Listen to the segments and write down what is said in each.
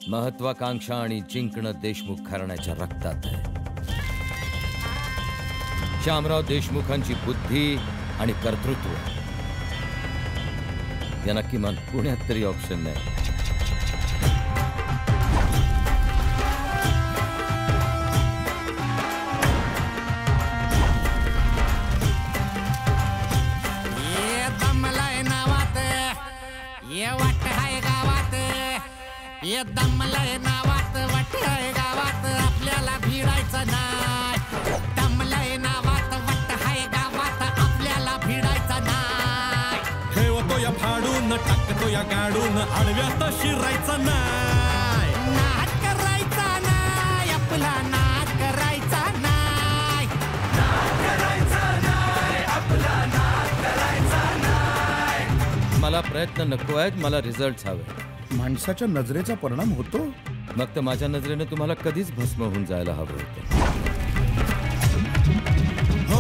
महत्वाकांक्षा आणि जिंकणं देशमुख घराण्याच्या रक्तात आहे. श्यामराव देशमुखांची बुद्धी आणि कर्तृत्व यांना किमान पुण्यात तरी ऑप्शन नाही. ये दमलय नावात वटय गावात आपल्याला भिडायचं नाही. दमलय नावात वटय गावात आपल्याला भिडायचं नाही. ठेवतो या फाडून टाकतो या गाडून आडव्यात शिरायचं नाही. नाद करायचा नाही आपला नाद करायचा नाही. नाद करायचा नाही आपला नाद करायचा नाही. मला प्रयत्न नको आहेत, मला रिझल्ट हवे. माणसाच्या नजरेचा परिणाम होतो. मग तर माझ्या नजरेने तुम्हाला कधीच भस्म होऊन जायला हवं होतं. हो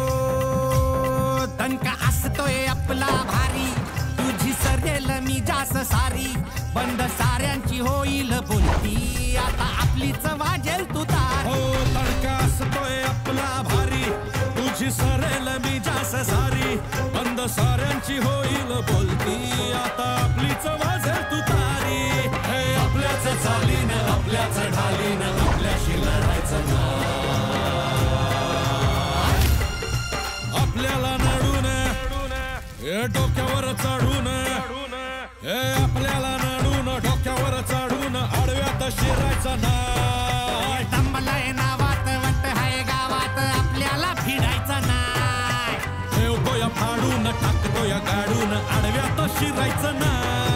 दणका असतोय आपला भारी. तुझी सरेल मी जास सारी. बंद साऱ्यांची होईल बोलती. आता आपलीच वाजेल तू तार. हो तडका असतोय आपला भारी. तुझी सरेल मी जास सारी. बंद साऱ्यांची होईल बोलती. आता आपलीच वाजेल तू तारी. हे आपल्याच चालीन आपल्याच ढालीन आपल्याशी लढायचं नाही. आपल्याला नडून हे डोक्यावर चढून. हे आपल्याला नडून डोक्यावर चढून आडव्यात शिरायचं नाही. दमलय नावात वट हाय गावात आपल्याला भिडायचं नाही. ठेवतो या फाडून टाकतो या गाडून आडव्यात शिरायचं नाही.